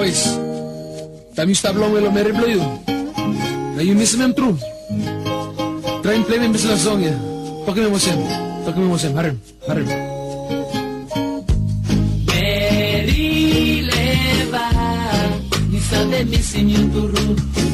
boys. Time you stop long well, Mary blow you. Now you miss him true. Try and play me this last song, yeah. Talk to me more, Sam. Harim. Mary leva, mi sabe missing you to room.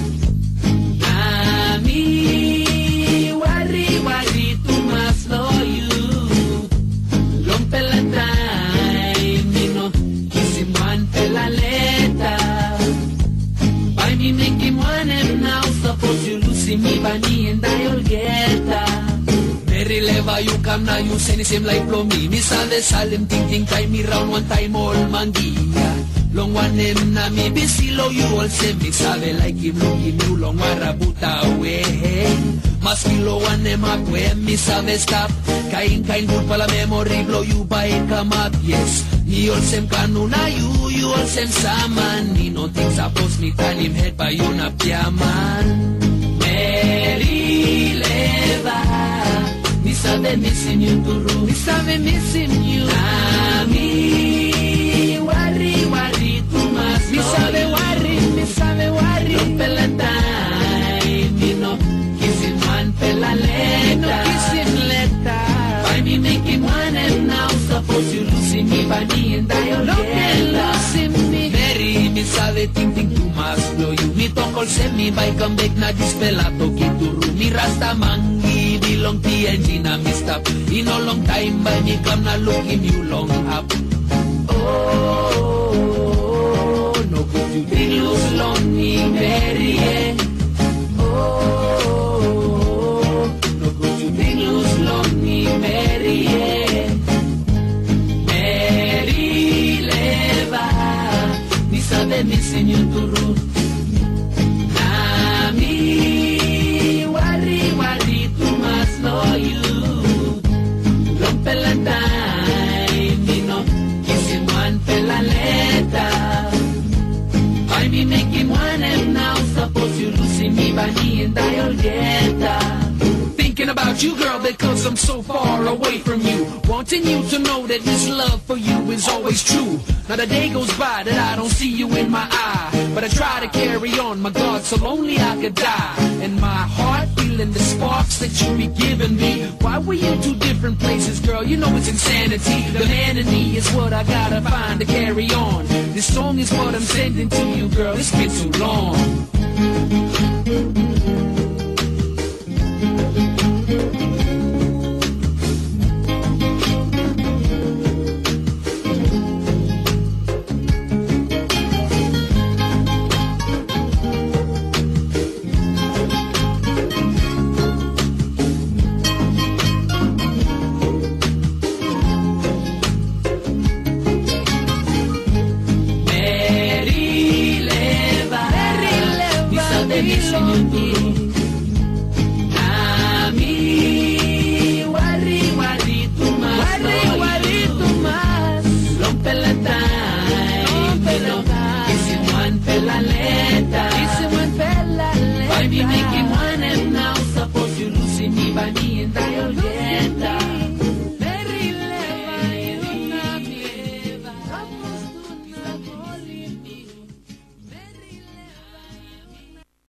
Ami, worry, too much for you. Long pela time, you know, kissing one pela later. By me make him one and now, suppose you losing me, Bunny, and I'll get her. Mary leva, you come now, you send him like blow me. Me salim, ting, time me round one time, all mangia. Long one name na me busy low, you all say me sabe like him looking you long warabuta away. Mas kilo one name up where me sabe stop. Kain good pala memory blow you by come up, yes. Ni all same kanuna you all same saman. Ni no things suppose me tell him head by you na piaman. Mary leva. Me sabe missing you to room. Me sabe missing you. Ami, worry too much. Me sabe worry. No pela time, you know. Kissing one pela later. No kissing later. By me make him one and now suppose you losing me, Bunny, and I'll losing me. Mary, me sabe ting too much. Blow you. Me tongkol se me by come back na dispela toki to room. Me rasta mangi. Long TNG na me stop. In a long time by me come na looking you long up. Oh, no good you did lose long me Mary. Oh, no good you did lose long me Mary. Mary leva, me sabe missing you to room. Na me worry too much for you. Long pela time, you know, kissing one pela later. By me making one and now suppose you losing me, Bunny, and I'll get her. Thinking about you, girl, because I'm so far away from you. Wanting you to know that this love for you is always true. Not a day goes by that I don't see you in my eye. But I try to carry on, my God, so lonely I could die. And my heart feeling the sparks that you be giving me. Why were you in two different places, girl? You know it's insanity. The man in me is what I gotta find to carry on. This song is what I'm sending to you, girl. It's been too long. By me making one and now suppose you losing me, Bunny, and I